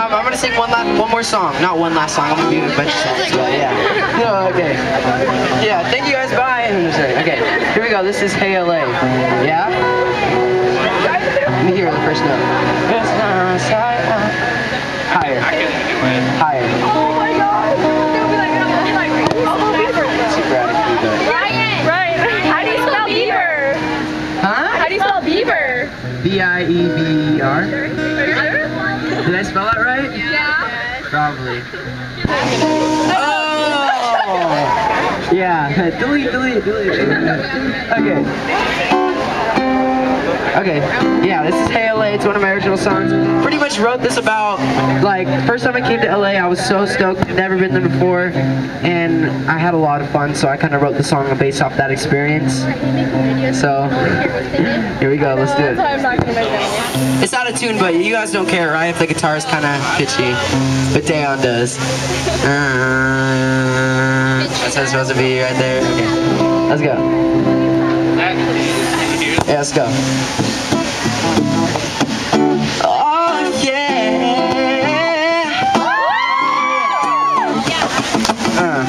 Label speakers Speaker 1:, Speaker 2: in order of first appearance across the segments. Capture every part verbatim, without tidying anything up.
Speaker 1: Um, I'm gonna sing one last, one more song. Not one last song. I'm gonna do a bunch of songs. But yeah. No, okay. Yeah. Thank you guys. Bye. Okay. Here we go. This is Hey L A. Yeah. Let me hear the first note. Higher. Higher.
Speaker 2: Oh my God. Ryan. Ryan. How do you spell Bieber?
Speaker 1: Huh?
Speaker 2: How do you spell Bieber?
Speaker 1: B I E B E R.
Speaker 2: Are you sure?
Speaker 1: Did I spell that right?
Speaker 2: Yeah.
Speaker 1: Probably. Oh! Yeah. Delete, delete, delete. Okay. Okay, yeah, this is Hey L A, it's one of my original songs. Pretty much wrote this about, like, first time I came to L A, I was so stoked, I'd never been there before, and I had a lot of fun, so I kind of wrote the song based off that experience. So, here we go, let's do it. It's out of tune, but you guys don't care, right? If the guitar is kind of pitchy, but Dayon does. Uh, that's how it's supposed to be right there. Okay, let's go. Yeah, let's go. Oh, yeah. Uh.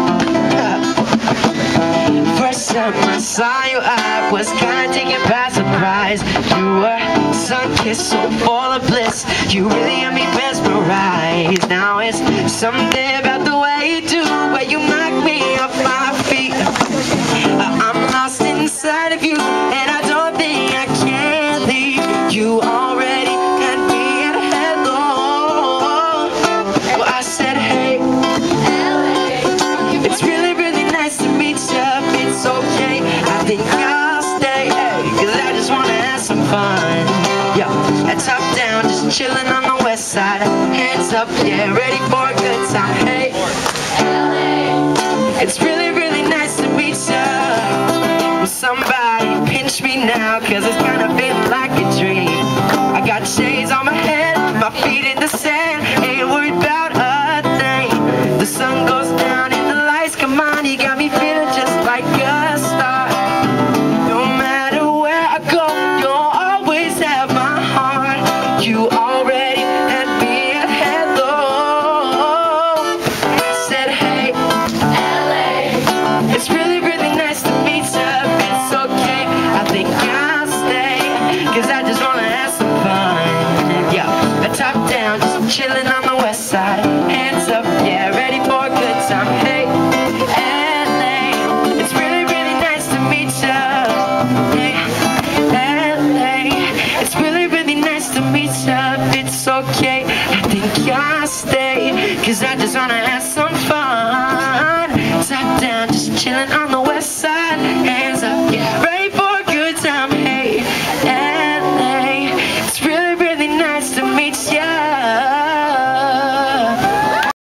Speaker 1: First time I saw you, I was kinda taken by surprise. You were sun-kissed, so full of bliss. You really got me mesmerized. Now it's something about the way you do, where you knock me off my feet. I'm lost inside of you, and I don't think I can leave. You already had me at hello. Well, I said, hey, L A. It's really, really nice to meet you. It's okay, I think I'll stay, hey, cause I just wanna have some fun. Yeah, at top down, just chilling on the west side. Hands up, yeah, ready for a good time. Hey, L A. It's really, really nice to meet you. Somebody pinch me now, cause it's kinda been like a dream. I got shades on my head, my feet in the sand, ain't worried about a thing. The sun goes down and the lights come on, you got me feeling just like a star. No matter where I go, you'll always have my heart. You already had me at hello. I said, hey, L A. It's really, really nice to meet you. Chilling on the west side, hands up, yeah, ready for a good time. Hey, L A, it's really, really nice to meet you. Hey, L A, it's really, really nice to meet you. It's okay, I think I'll stay, cause I just wanna have some fun. Top down, just chilling on the west side.